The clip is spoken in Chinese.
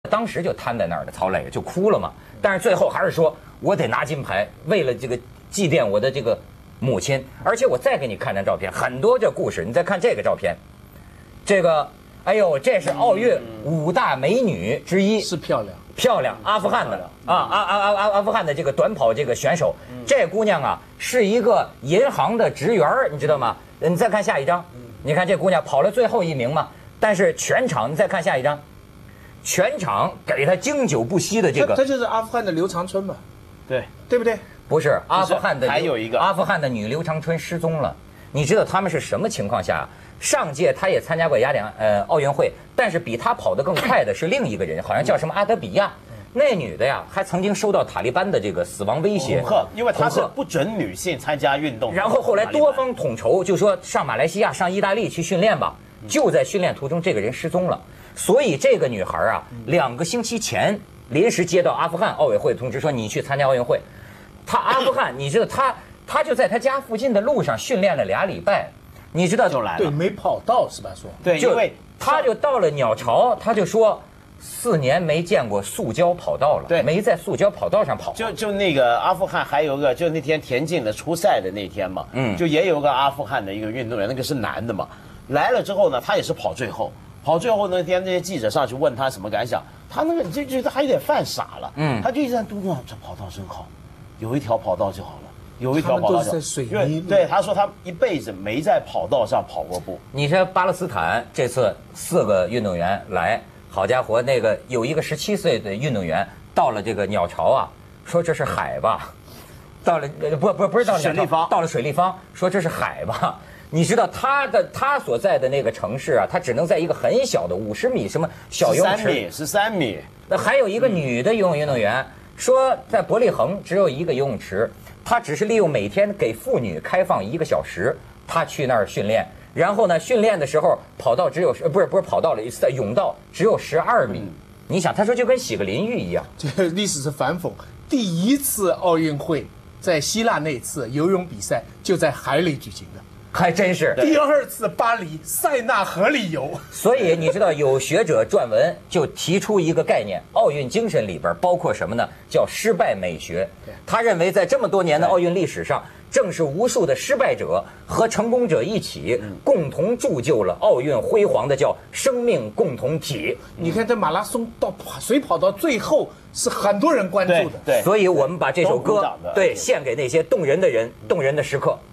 当时就瘫在那儿的，曹磊就哭了嘛。但是最后还是说我得拿金牌，为了这个祭奠我的这个母亲。而且我再给你看张照片，很多这故事，你再看这个照片，这个哎呦，这是奥运5大美女之一， 是漂亮。 漂亮，阿富汗的阿富汗的这个短跑这个选手，这姑娘啊是一个银行的职员，你知道吗？你再看下一张，你看这姑娘跑了最后1名嘛，但是全场你再看下一张，全场给她经久不息的这个， 她就是阿富汗的刘长春嘛，对不对？ 不是阿富汗的， 还有一个阿富汗的女刘长春失踪了。你知道他们是什么情况下？上届她也参加过奥运会，但是比她跑得更快的是另一个人，好像叫什么阿德比亚。那女的呀，还曾经收到塔利班的这个死亡威胁， 恐吓，因为她是不准女性参加运动。 然后后来多方统筹，就说上马来西亚、上意大利去训练吧。就在训练途中，这个人失踪了。所以这个女孩啊，2个星期前临时接到阿富汗奥委会通知，说你去参加奥运会。她阿富汗，你知道她就在她家附近的路上训练了2礼拜。你知道就来了， 对，没跑到是吧？说对，因为他就到了鸟巢，他就说4年没见过塑胶跑道了， 对， 没在塑胶跑道上跑。 就那个阿富汗还有个，就那天田径的初赛的那天嘛，就也有个阿富汗的一个运动员，那个是男的嘛，来了之后呢，他也是跑最后那天那些记者上去问他什么感想，他那个就觉得他有点犯傻了，他就一直在嘟囔这跑道真好，有一条跑道就好了。有一条跑道在水泥， 对，他说他一辈子没在跑道上跑过步。 你说巴勒斯坦这次4个运动员来，好家伙，那个有一个17岁的运动员到了这个鸟巢啊，说这是海吧，到了不是到了水立方， 到了水立方，说这是海吧。你知道他所在的那个城市啊，他只能在一个很小的50米什么小游泳池 13米。 那还有一个女的游泳运动员说，在伯利恒只有一个游泳池。他只是利用每天给妇女开放1个小时，他去那儿训练。然后呢，训练的时候跑道只有不是跑道了，泳道只有12米。你想，他说就跟洗个淋浴一样。 这个历史是反讽，第1次奥运会在希腊那次游泳比赛就在海里举行的。 还真是。 第2次巴黎塞纳河里游。 所以你知道，有学者撰文就提出一个概念，奥运精神里边包括什么呢？叫失败美学。他认为在这么多年的奥运历史上，正是无数的失败者和成功者一起，共同铸就了奥运辉煌的叫生命共同体。 你看这马拉松到水跑到最后是很多人关注的。 对， 所以我们把这首歌献给那些动人的人、动人的时刻。